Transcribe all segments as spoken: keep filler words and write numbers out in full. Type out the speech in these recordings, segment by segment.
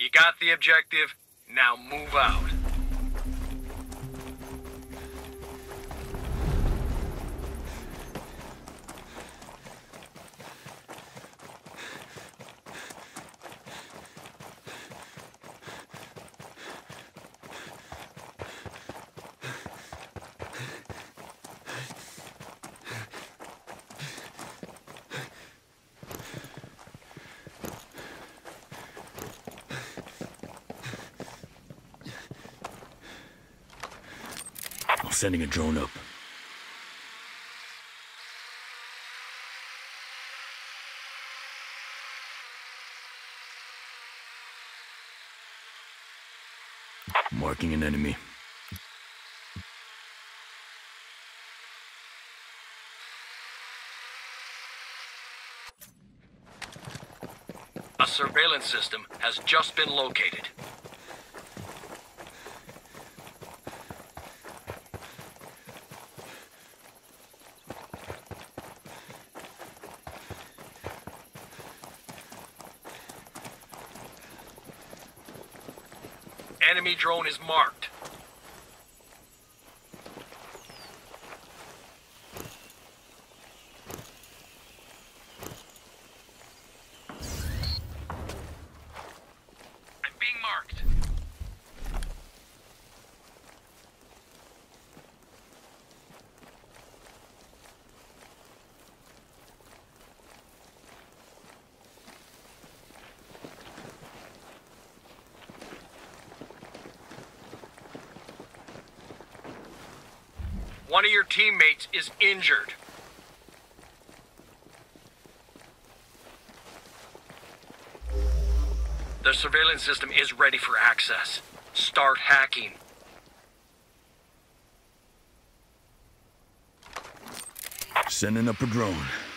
You got the objective, now move out. Sending a drone up. Marking an enemy. A surveillance system has just been located. Enemy drone is marked. I'm being marked. One of your teammates is injured. The surveillance system is ready for access. Start hacking. Sending up a drone.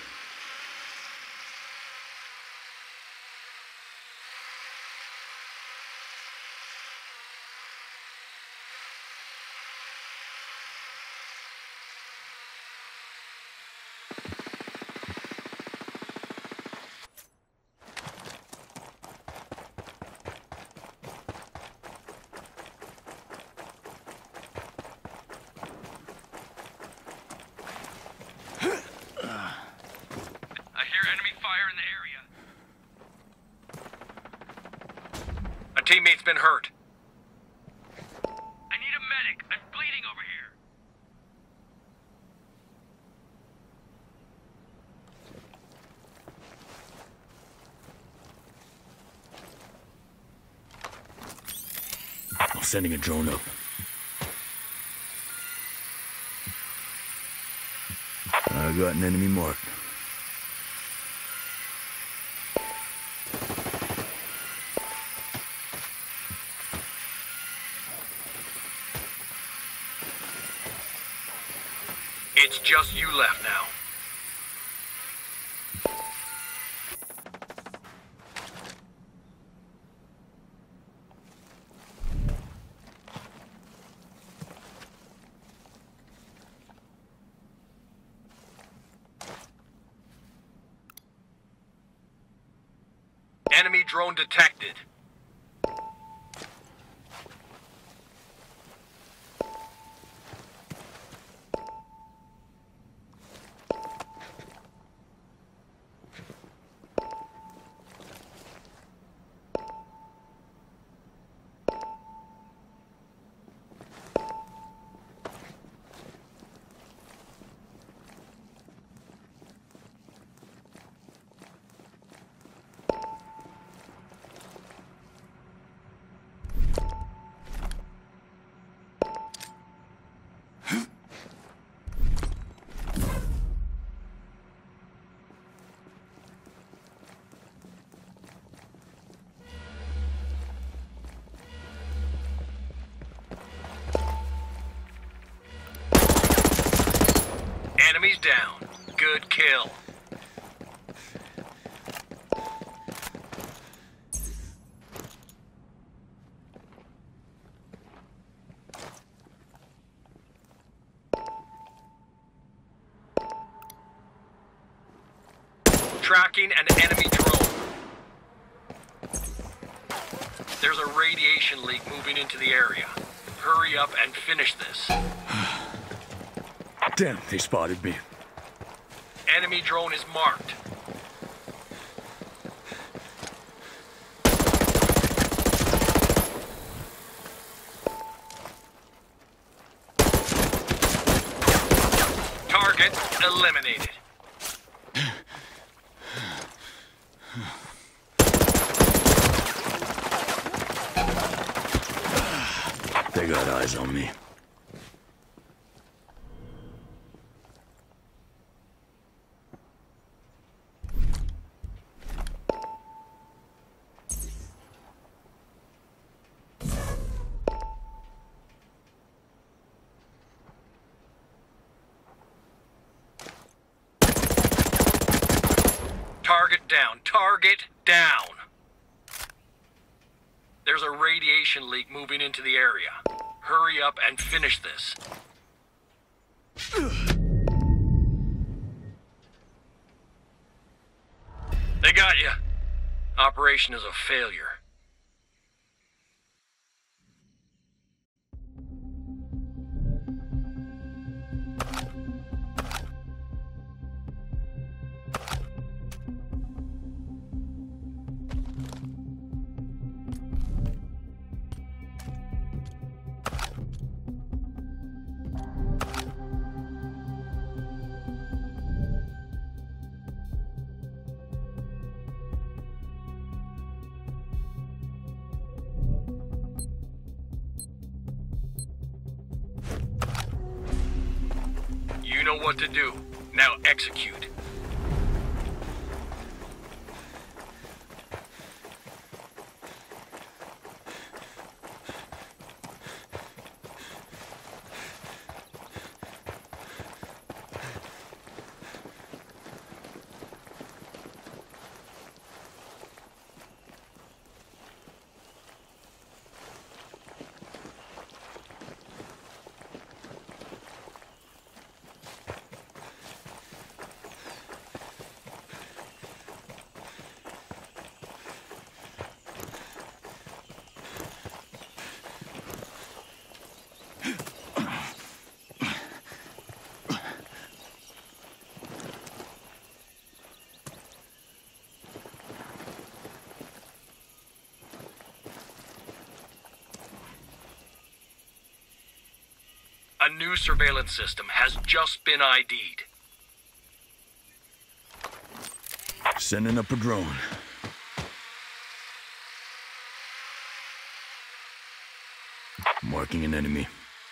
A teammate's been hurt. I need a medic. I'm bleeding over here. I'm sending a drone up. I got an enemy mark. It's just you left now. Enemy drone detected. Enemies down. Good kill. Tracking an enemy drone. There's a radiation leak moving into the area. Hurry up and finish this. Damn, they spotted me. Enemy drone is marked. Target eliminated. They got eyes on me. Target down. Target down. There's a radiation leak moving into the area. Hurry up and finish this. They got you. Operation is a failure. You know what to do. Now execute. A new surveillance system has just been I D'd. Sending up a drone. Marking an enemy.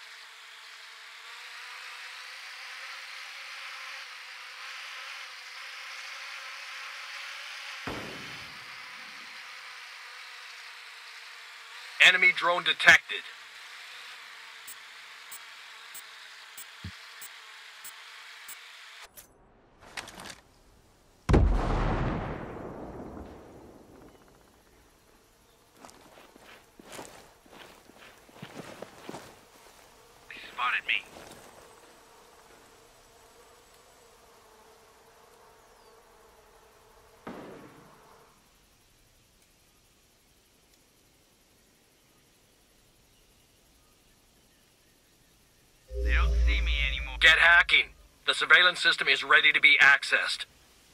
Enemy drone detected. Spotted me. They don't see me anymore. Get hacking. The surveillance system is ready to be accessed.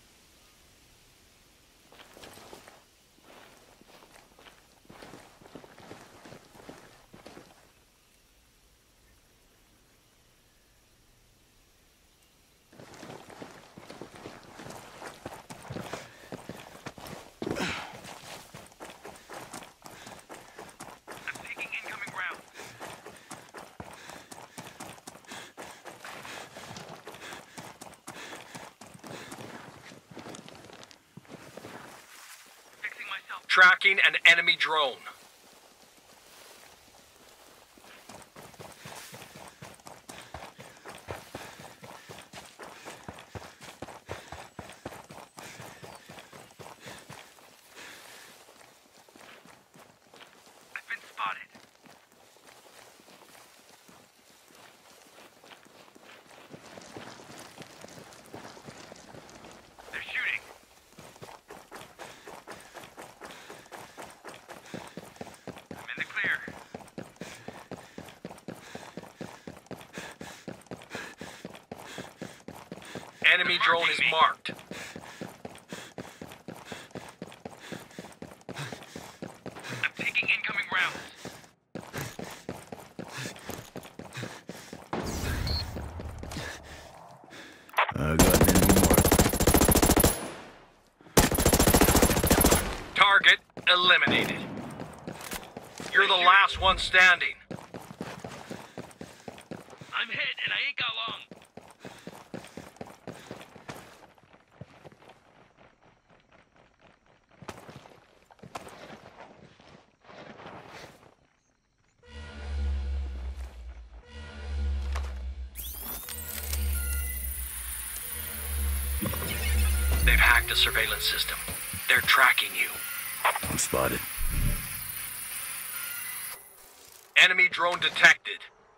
I'm taking incoming rounds. Fixing myself. Tracking an enemy drone. I've been spotted. They're shooting. Enemy drone is marked. I'm taking incoming rounds. I got an enemy mark. Target eliminated. You're the last one standing. I'm hit and I ain't got long. They've hacked the surveillance system. They're tracking you. I'm spotted. Enemy drone detected.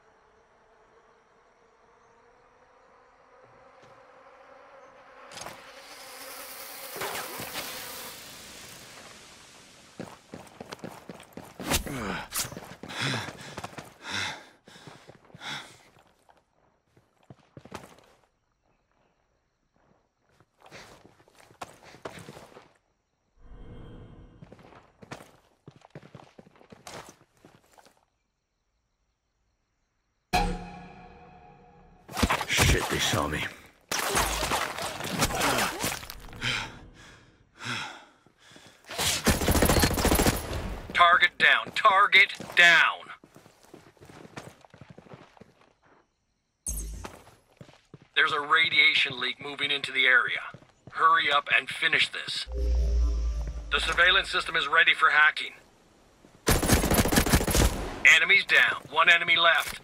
Shit, they saw me. Target down. Target down. There's a radiation leak moving into the area. Hurry up and finish this. The surveillance system is ready for hacking. Enemies down. One enemy left.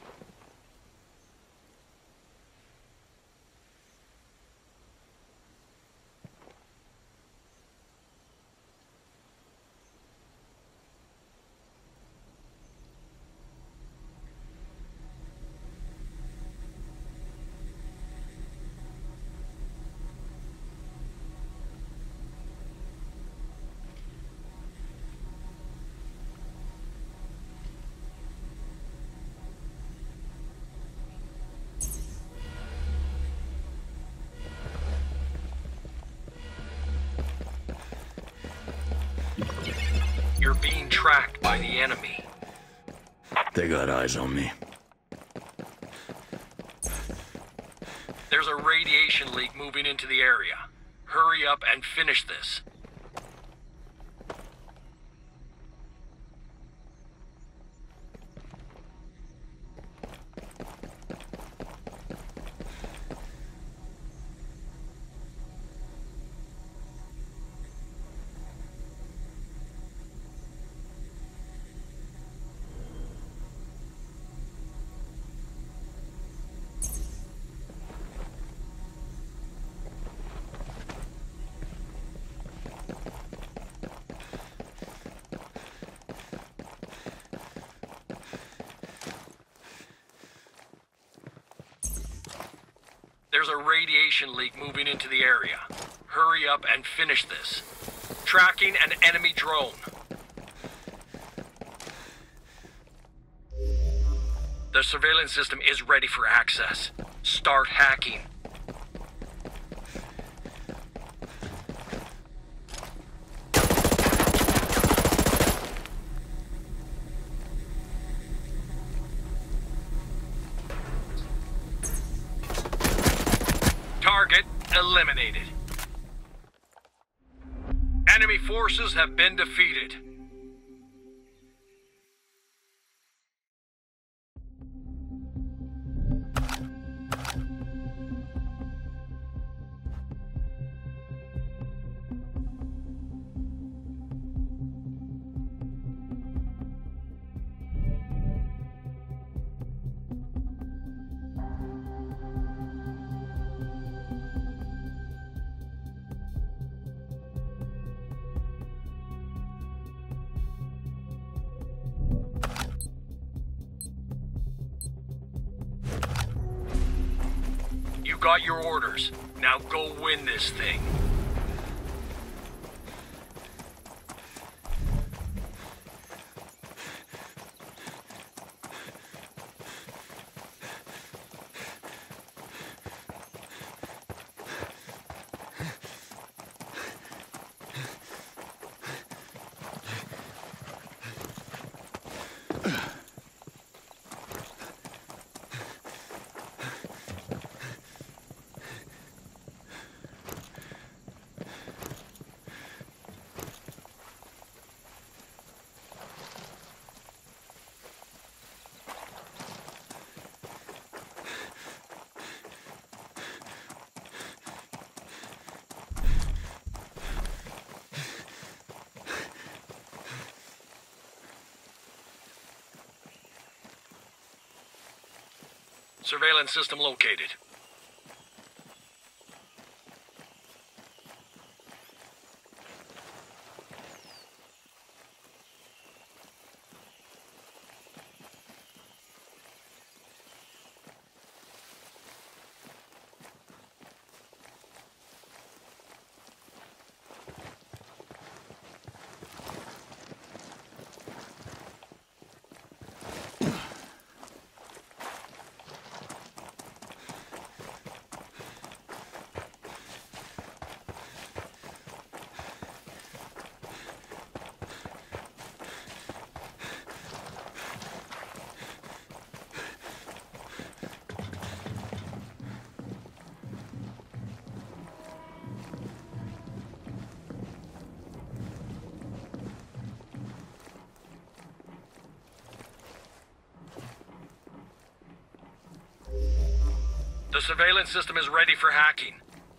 You're being tracked by the enemy. They got eyes on me. There's a radiation leak moving into the area. Hurry up and finish this. There's a radiation leak moving into the area. Hurry up and finish this. Tracking an enemy drone. The surveillance system is ready for access. Start hacking. Target eliminated. Enemy forces have been defeated. You got your orders. Now go win this thing. Surveillance system located. The surveillance system is ready for hacking.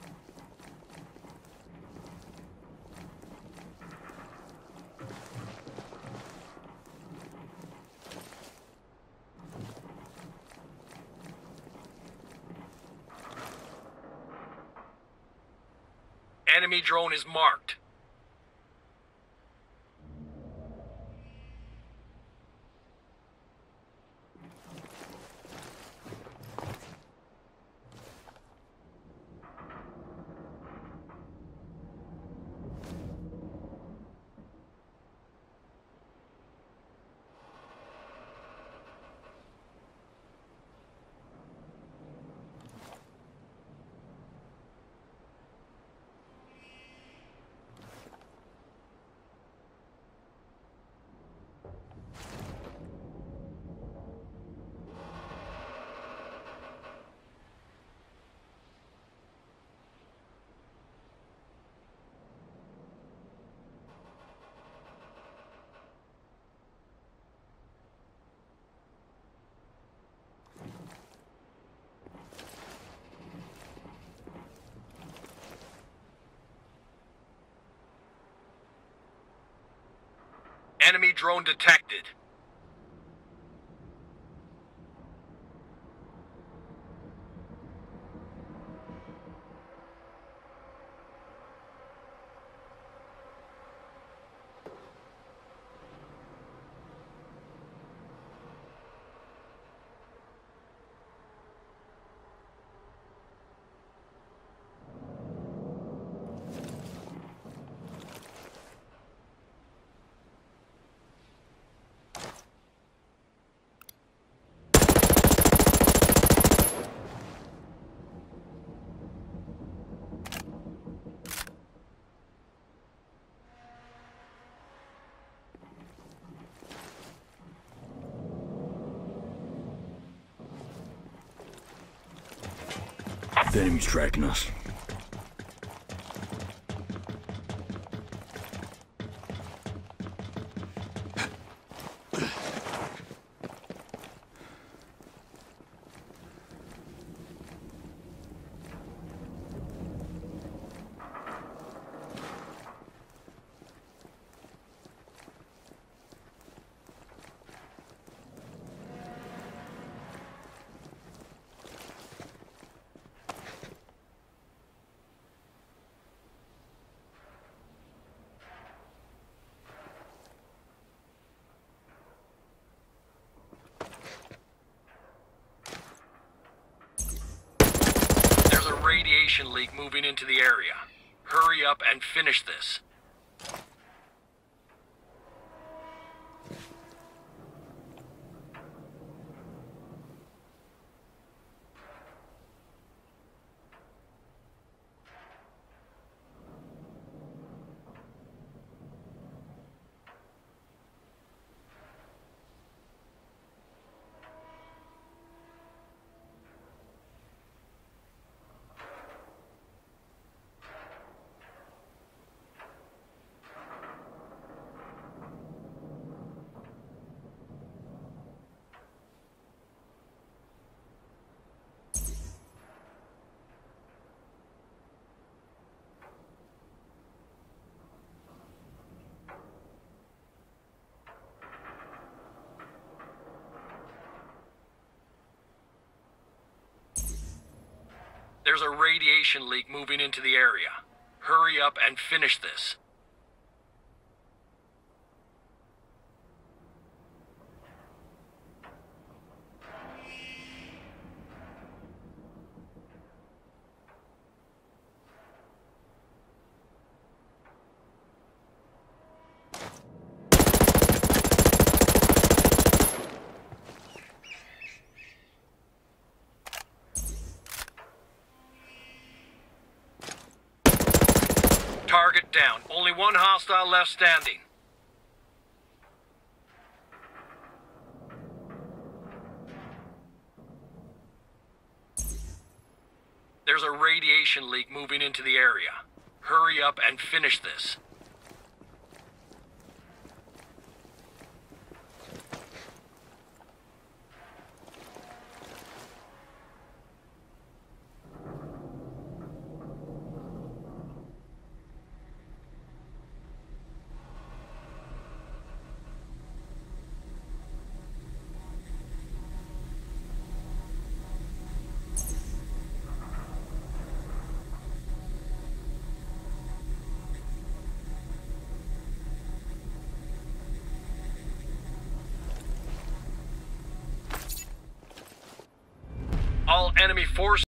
Enemy drone is marked. Enemy drone detected. The enemy's tracking us. Radiation leak moving into the area. Hurry up and finish this. There's a radiation leak moving into the area. Hurry up and finish this. Target down. Only one hostile left standing. There's a radiation leak moving into the area. Hurry up and finish this. All enemy forces